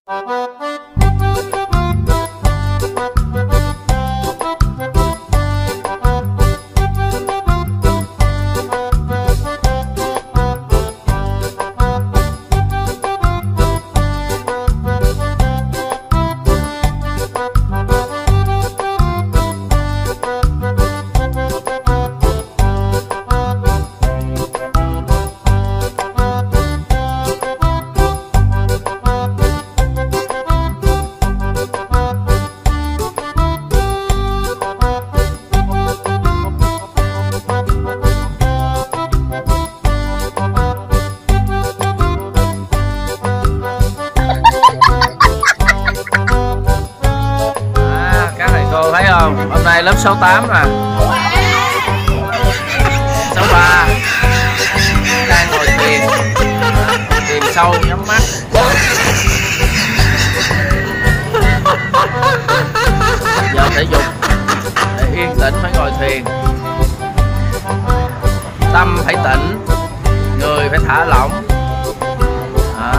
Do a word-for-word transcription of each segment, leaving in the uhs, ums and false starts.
Thấy không? Hôm nay lớp sáu tám nè, sáu ba đang ngồi thiền, thiền sâu nhắm mắt. Giờ thể dục để yên tĩnh phải ngồi thiền, tâm phải tĩnh, người phải thả lỏng. Đó.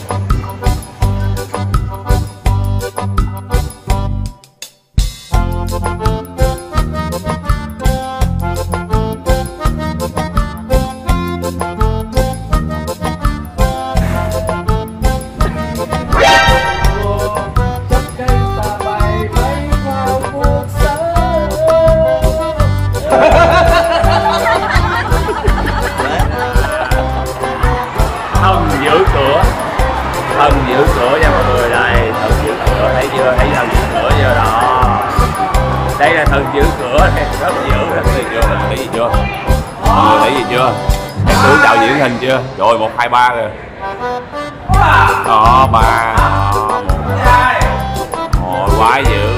Thần giữ cửa, thần giữ cửa nha mọi người. Đây thần giữ cửa, thấy chưa, thấy thần giữ cửa chưa đó. Đây là thần giữ cửa này, rất giữ, rất thấy chưa, thấy gì chưa, mọi người thấy gì chưa, thấy tướng đạo diễn hình chưa, rồi một hai ba rồi đó, ba đó, một quá dữ.